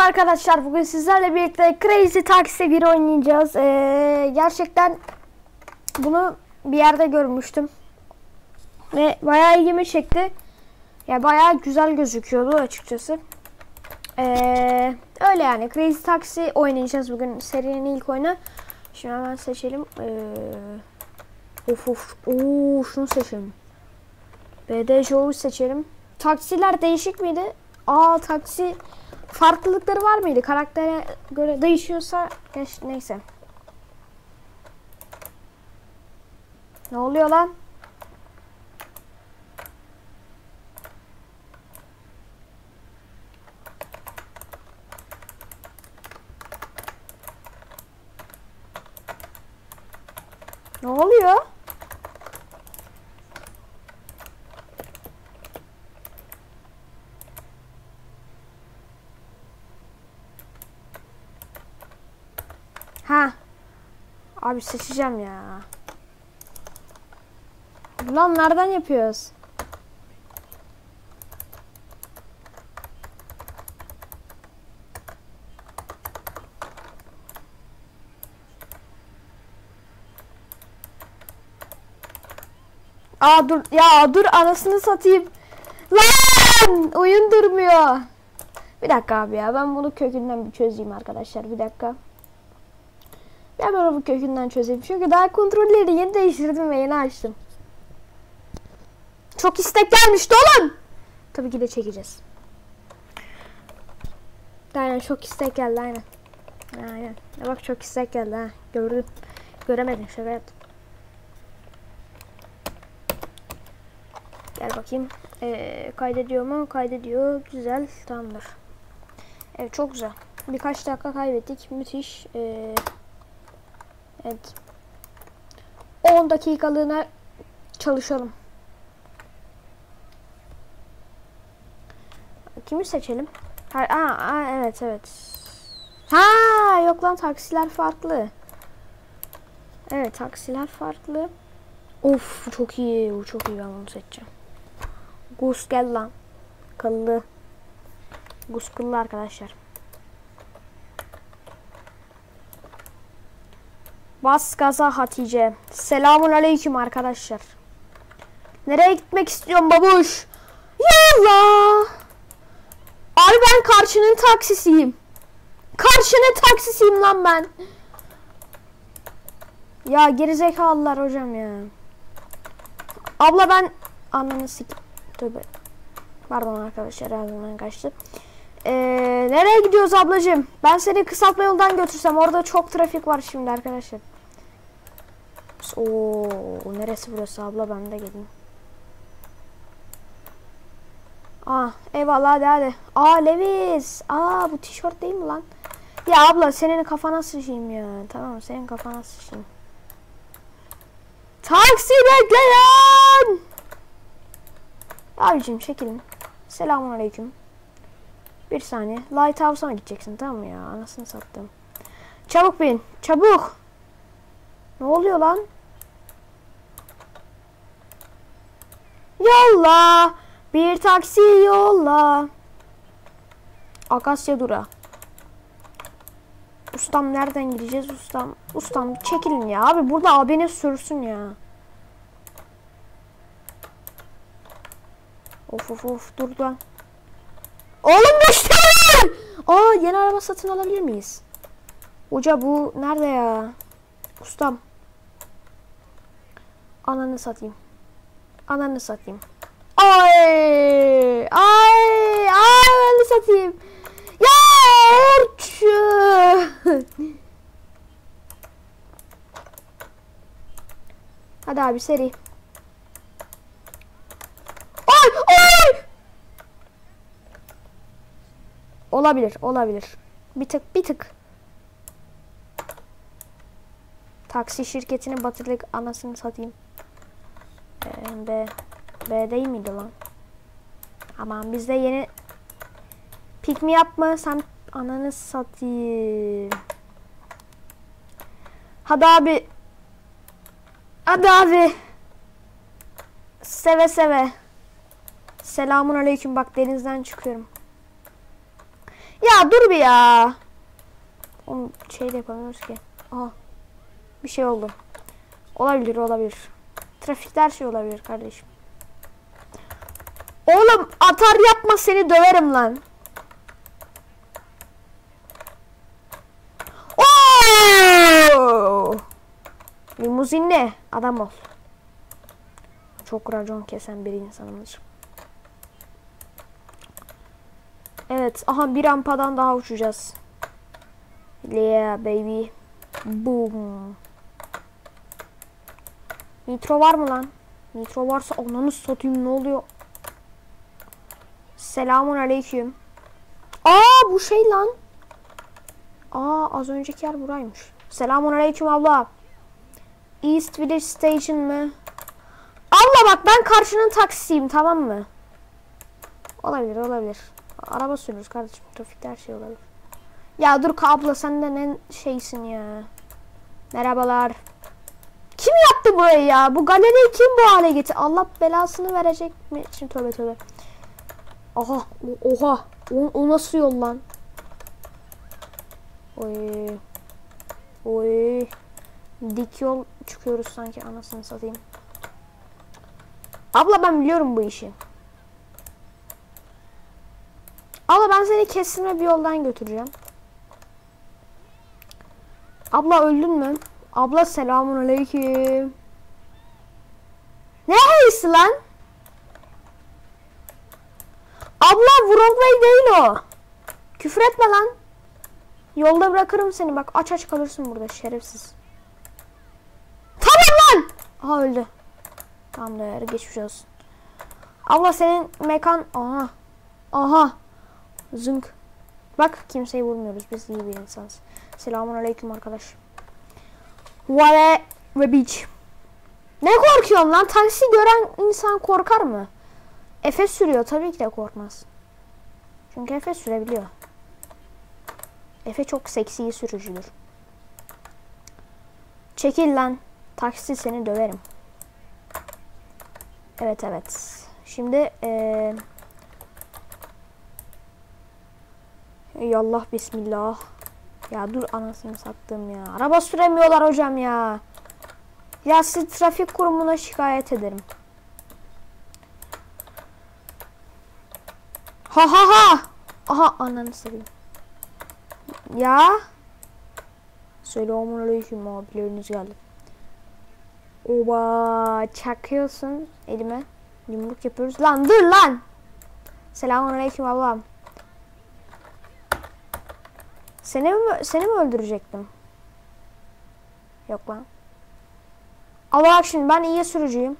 arkadaşlar, bugün sizlerle birlikte Crazy Taxi 1 oynayacağız. Gerçekten bunu bir yerde görmüştüm ve bayağı ilgimi çekti. Ya bayağı güzel gözüküyordu açıkçası. Öyle yani, Crazy Taxi oynayacağız bugün, serinin ilk oyunu. Şimdi hemen seçelim. Şunu seçelim. BDJ'u seçelim. Taksiler değişik miydi? Taksi farklılıkları var mıydı? Karaktere göre değişiyorsa neyse. Ne oluyor lan? Ne oluyor? Abi seçeceğim ya. Lan nereden yapıyoruz? Dur anasını satayım. Lan oyun durmuyor. Bir dakika abi ya, ben bunu kökünden bir çözeyim arkadaşlar, bir dakika. Ben bunu kökünden çözeyim çünkü daha kontrolleri yeni değiştirdim ve yeni açtım. Çok istek gelmişti oğlum. Tabii ki de çekeceğiz. Aynen, çok istek geldi, aynen. Aynen. Ya bak, çok istek geldi ha. Gördüm. Göremedin, şaka yaptım. Gel bakayım. Kaydediyor mu? Kaydediyor. Güzel. Tamamdır. Evet, çok güzel. Birkaç dakika kaybettik. Müthiş. Evet. 10 dakikalığına çalışalım. Kimi seçelim? Evet. Yok lan, taksiler farklı. Evet, taksiler farklı. Of, çok iyi. Bu çok iyi, ben bunu seçeceğim. Gus gel lan. Kıllı. Gus kıllı arkadaşlar. Bas gaza Hatice. Selamun aleyküm arkadaşlar. Nereye gitmek istiyorsun babuş? Yallah. Abi ben karşının taksisiyim. Karşının taksisiyim lan ben. Ya gerizekalılar hocam ya. Abla ben ananı tövbe. Pardon arkadaşlar, ağzımdan kaçtı. Nereye gidiyoruz ablacığım? Ben seni kısaltma yoldan götürsem, orada çok trafik var şimdi arkadaşlar. Neresi burası abla, ben de geleyim. Eyvallah, hadi. Levi's. Bu tişört değil mi lan? Ya abla, senin kafana sıçayım ya. Tamam, senin kafana sıçayım. Taksi bekleyen. Abicim çekilin. Selamünaleyküm. Bir saniye. Lighthouse'a gideceksin, tamam mı ya? Anasını sattım. Çabuk bin. Çabuk. Ne oluyor lan? Yolla. Bir taksi yolla. Akasya Dura. Ustam nereden gideceğiz ustam? Ustam çekilin ya. Abi burada abine sürsün ya. Of dur lan. Oğlum düştü. Yeni araba satın alabilir miyiz? Hoca bu nerede ya? Ustam. Ananı satayım. Ananı satayım. Ananı satayım. Ya Orçu. Hadi abi seri. Olabilir. Bir tık. Taksi şirketini batırdık, anasını satayım. B değil miydi lan? Aman bizde yeni pick me yapma sen, ananı satayım. Hadi abi. Seve. Selamun aleyküm, bak denizden çıkıyorum. Ya dur bir ya. Onu şey de yapamıyoruz ki. Aha. Bir şey oldu. Olabilir olabilir. Trafikte her şey olabilir kardeşim. Oğlum atar yapma, seni döverim lan. Oo! Limuzinle adam ol. Çok racon kesen bir insanımdır. Evet. Aha bir rampadan daha uçacağız. Yeah baby. Boom. Nitro var mı lan? Nitro varsa ananı satayım, ne oluyor? Selamun aleyküm. Aa bu şey lan. Aa az önceki yer buraymış. Selamun aleyküm abla. East Village Station mı? Abla bak ben karşının taksisiyim, tamam mı? Olabilir olabilir. Araba sürüyoruz kardeşim. Trafikte her şey olabilir. Ya dur abla, sen de ne şeysin ya. Merhabalar. Kim yaptı burayı ya? Bu galeriyi kim bu hale getirdi? Allah belasını verecek mi? Şimdi tövbe tövbe. Aha. Oha. O nasıl yol lan? Oy. Oy. Dik yol çıkıyoruz sanki, anasını satayım. Abla ben biliyorum bu işi. Abla ben seni kestirme bir yoldan götüreceğim. Abla öldün mü? Abla selamun aleyküm. Ne heysi lan? Abla Broadway değil o. Küfür etme lan. Yolda bırakırım seni, bak aç aç kalırsın burada şerefsiz. Tamam lan. Aha öldü. Tamam da yere geçmiş olsun. Abla senin mekan. Aha. Aha. Zınk. Bak kimseyi vurmuyoruz, biz iyi bir insanız. Selamun aleyküm arkadaş. Vale ve beach. Ne korkuyorsun lan? Taksi gören insan korkar mı? Efe sürüyor, tabii ki de korkmaz. Çünkü Efe sürebiliyor. Efe çok seksi sürücüdür. Çekil lan. Taksi, seni döverim. Evet evet. Şimdi yallah bismillah. Ya dur anasını sattım ya. Araba süremiyorlar hocam ya. Ya siz trafik kurumuna şikayet ederim. Ha ha ha. Aha ananı seveyim. Ya. Selamünaleyküm abileriniz geldi. Oba çakıyorsun elime. Yumruk yapıyoruz. Lan dur lan. Selamünaleyküm ablam. Seni mi öldürecektim? Yok lan. Ama bak şimdi ben iyi sürücüyüm.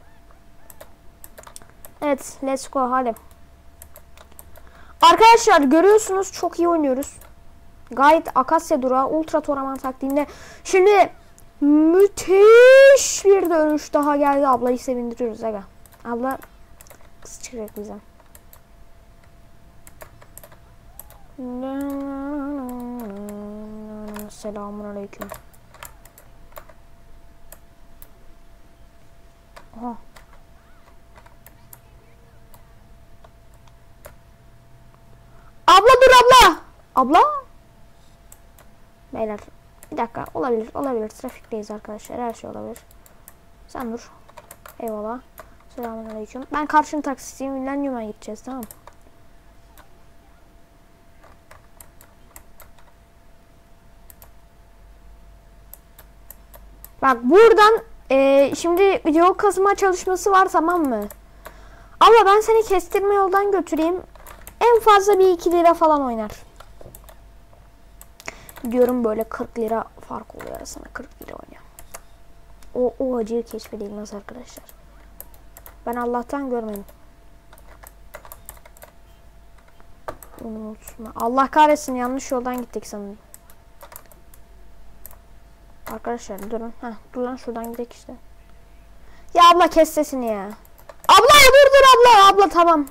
Evet, let's go hadi. Arkadaşlar görüyorsunuz çok iyi oynuyoruz. Gayet Akasya durağı Ultra Toraman taktiğinde. Şimdi müthiş bir dönüş daha geldi. Ablayı sevindiriyoruz aga. Abla kız çıkacak bize. Selamünaleyküm. Aha. Abla dur abla. Abla? Beyler bir dakika, olabilir. Trafikteyiz arkadaşlar, her şey olabilir. Sen dur. Eyvallah. Selamünaleyküm. Ben karşının taksisiyim. Millennium'a gideceğiz, tamam. Bak buradan şimdi yol kazıma çalışması var, tamam mı? Ama ben seni kestirme yoldan götüreyim. En fazla bir 2 lira falan oynar. Diyorum böyle 40 lira fark oluyor arasında, 40 lira oynuyor. O acıyı keşfedilmez arkadaşlar. Ben Allah'tan görmedim. Unutma. Allah kahretsin, yanlış yoldan gittik sanırım. Arkadaşlar durun. Dur lan, şuradan gidelim işte. Ya abla kes sesini ya. Abla dur abla. Abla tamam.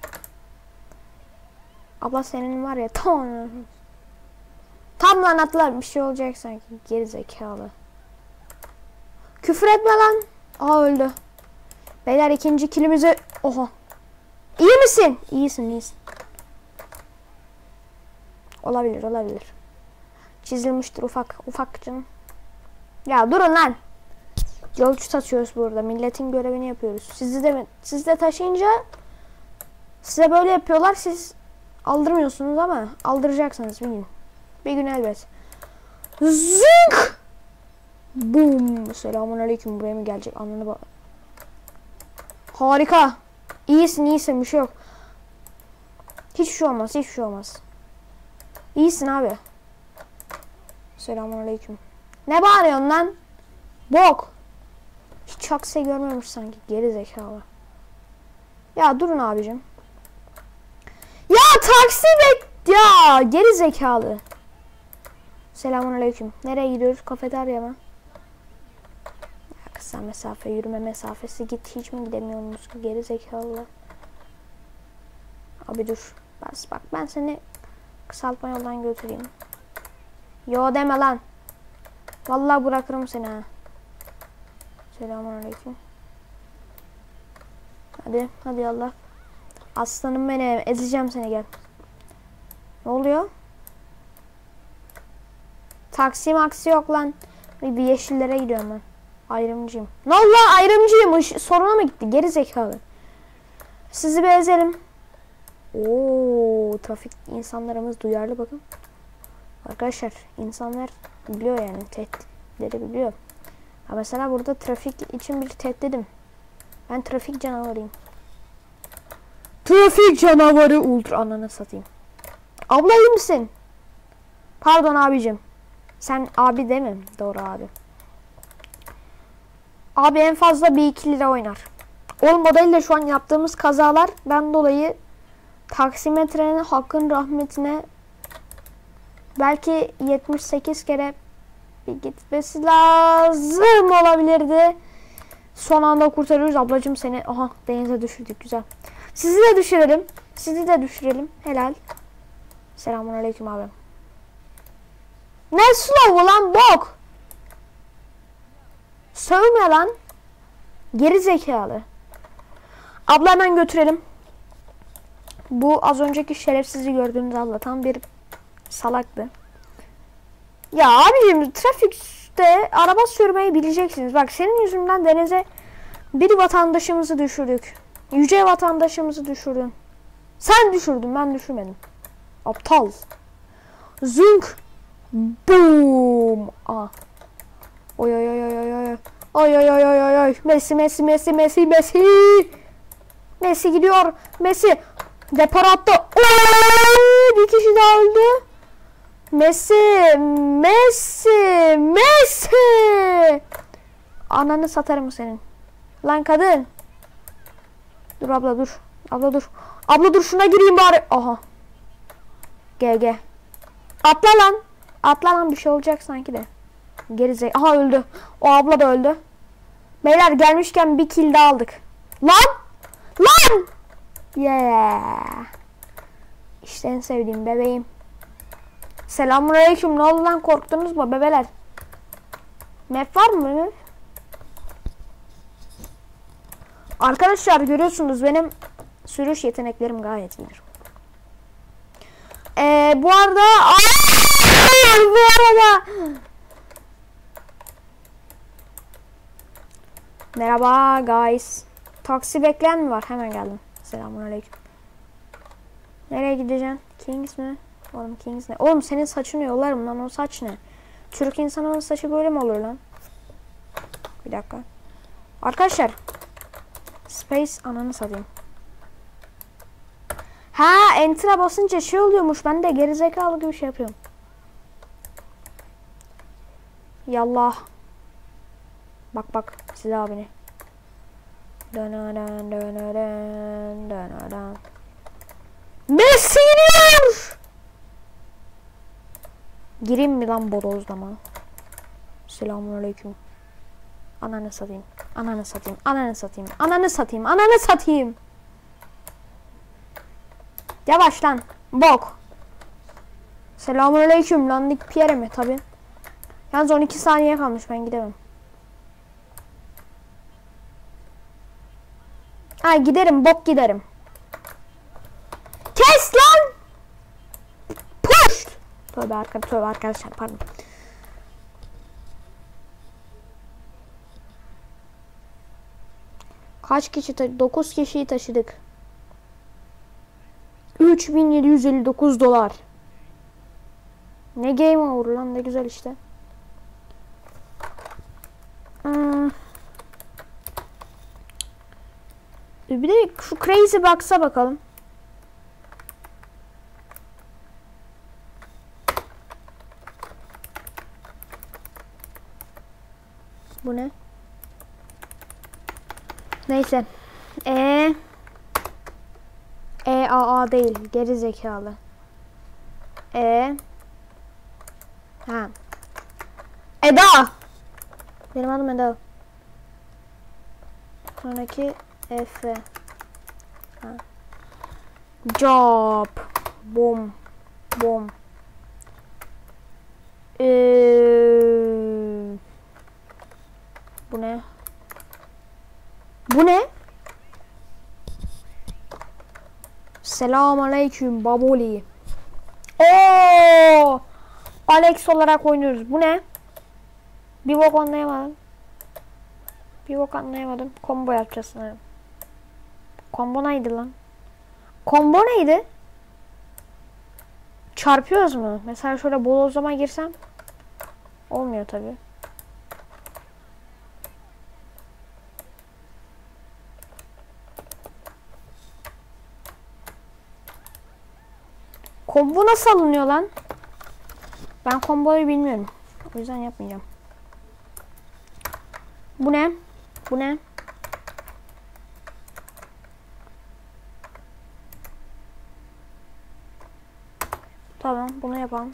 Abla senin var ya tamam. Tam lan atlar, bir şey olacak sanki. Geri zekalı. Küfür etme lan. Aa öldü. Beyler ikinci kilimizi. Oha. İyi misin? İyisin. Olabilir, olabilir. Çizilmiştir ufak canım. Ya durun lan. Yolcu taşıyoruz burada. Milletin görevini yapıyoruz. Siz de taşıyınca size böyle yapıyorlar. Siz aldırmıyorsunuz ama aldıracaksınız bir gün. Bir gün elbet. Zınk! Boom. Selamünaleyküm. Buraya mı gelecek? Ananı bak. Harika. İyisin bir şey yok. Hiçbir şey olmaz. İyisin abi. Selamünaleyküm. Ne bağırıyorsun lan? Bok. Hiç aksi görmemiş sanki. Geri zekalı. Ya durun abicim. Ya taksi ya geri zekalı. Selamünaleyküm. Nereye gidiyoruz? Kafeterya mı? Ya kısa mesafe, yürüme mesafesi. Git, hiç mi gidemiyorsunuz? Geri zekalı. Abi dur. Bak ben seni kısaltma yoldan götüreyim. Yo deme lan. Vallahi bırakırım seni ha. Selamünaleyküm. Hadi Allah. Aslanım benim. Ezeceğim seni, gel. Ne oluyor? Taksi maksi yok lan. Bir yeşillere gidiyorum ben. Ayrımcıyım. Ne oldu lan? Ayrımcıyım. Soruna mı gitti? Geri zekalı. Sizi bir ezelim. Oo, trafik insanlarımız duyarlı bakın. Arkadaşlar insanlar biliyor yani, tehditleri biliyor. Ha mesela burada trafik için bir tehdidim. Ben trafik canavarıyım. Trafik canavarı ultra, ananı satayım. Abla iyi misin? Pardon abicim. Sen abi değil mi? Doğru abi. Abi en fazla bir 2 lira oynar. Oğlum o değil de şu an yaptığımız kazalardan dolayı taksimetrenin hakkın rahmetine belki 78 kere bir gitmesi lazım olabilirdi. Son anda kurtarıyoruz ablacığım seni. Aha, denize düşürdük, güzel. Sizi de düşürelim. Helal. Selamünaleyküm abi. Ne slow'u lan bok? Sövme lan. Geri zekalı. Abla hemen götürelim. Bu az önceki şerefsizi gördüğünüz abla tam bir salaktı. Ya abicim trafikte araba sürmeyi bileceksiniz. Bak senin yüzünden denize bir vatandaşımızı düşürdük. Yüce vatandaşımızı düşürdün. Sen düşürdün, ben düşürmedim. Aptal. Zünk. Boom. Aa. Oy oy oy oy oy oy. Oy oy oy oy oy. Messi. Messi gidiyor. Messi. Depar attı. Bir kişi daha öldü. Messi. Ananı satarım senin. Lan kadın. Dur abla dur. Abla dur şuna gireyim bari. Aha. Gel. Atla lan bir şey olacak sanki de. Aha öldü. O abla da öldü. Beyler gelmişken bir kill daha aldık. Lan. Yeah. İşte en sevdiğim bebeğim. Selamünaleyküm. Ne oldu lan, korktunuz mu bebeler? Map var mı? Arkadaşlar görüyorsunuz benim sürüş yeteneklerim gayet iyidir. Bu arada merhaba guys. Taksi bekleyen mi var? Hemen geldim. Selamünaleyküm. Nereye gideceksin? Kings mi? Oğlum Kings ne? Oğlum senin saçını yolarım lan, o saç ne? Türk insanının saçı böyle mi olur lan? Bir dakika. Arkadaşlar. Space ananı satayım. Ha, enter'a basınca şey oluyormuş. Ben de gerizekalı gibi şey yapıyorum. Yallah. Bak size abini. Dön. Messi iniyor. Gireyim mi lan bodozlama? Selamünaleyküm. Ananı satayım. Yavaş lan. Bok. Selamünaleyküm. Landik Pierre mi? Tabi. Yalnız 12 saniye kalmış. Ben gidemem. Ha giderim. Bok giderim. Kes lan. Push. Tövbe arkadaşlar pardon. Kaç kişi 9 kişiyi taşıdık. 3759 dolar. Ne game over lan, ne güzel işte. Bir de şu Crazy Box'a bakalım. Bu ne? Neyse. A değil. Geri zekalı. Ha. Eda. Benim adım Eda. Sonraki F. Ha. Job. Bom. Bom. Bu ne? Bu ne? Selamünaleyküm baboli. Oo! Alex olarak oynuyoruz. Bu ne? Bir bok anlayamadım. Combo yapacağız sanırım. Combo neydi lan? Combo neydi? Çarpıyoruz mu? Mesela şöyle bodozlama girsem olmuyor tabi. Combo nasıl alınıyor lan? Ben komboyu bilmiyorum. O yüzden yapmayacağım. Bu ne? Bu ne? Tamam, bunu yapalım.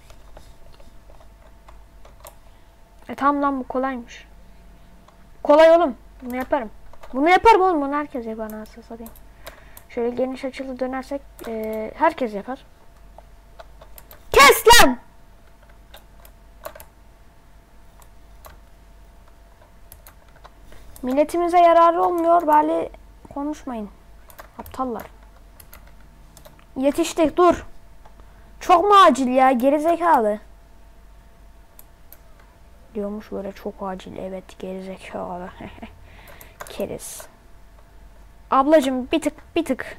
Tamam lan, bu kolaymış. Kolay oğlum. Bunu yaparım. Bunu yaparım oğlum. Bunu herkes yapar nasıl satayım. Şöyle geniş açılı dönersek herkes yapar. Kes lan! Milletimize yararı olmuyor. Bari konuşmayın. Aptallar. Yetiştik, dur. Çok mu acil ya? Gerizekalı. Diyormuş böyle, çok acil. Evet, gerizekalı. Keriz. Ablacım bir tık.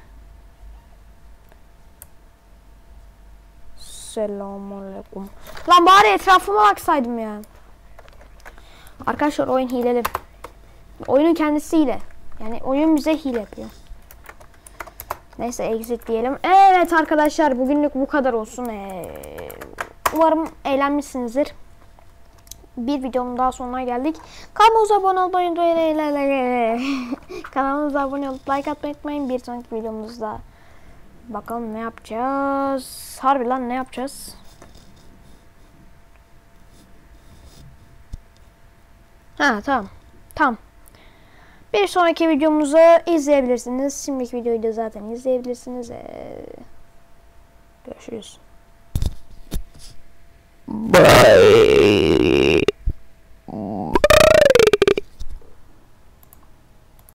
Selamünaleyküm. Lan bari etrafıma baksaydım ya. Arkadaşlar oyun hileli. Oyunun kendisi hile. Yani oyun bize hile yapıyor. Neyse exit diyelim. Evet arkadaşlar, bugünlük bu kadar olsun. Umarım eğlenmişsinizdir. Bir videonun daha sonuna geldik. Kanalımıza abone olmayı kanalımıza abone olup like atmayı unutmayın. Bir sonraki videomuzda bakalım ne yapacağız. Harbi lan, ne yapacağız? Ha tamam. Bir sonraki videomuzu izleyebilirsiniz. Şimdiki videoyu da zaten izleyebilirsiniz. Görüşürüz. Bye.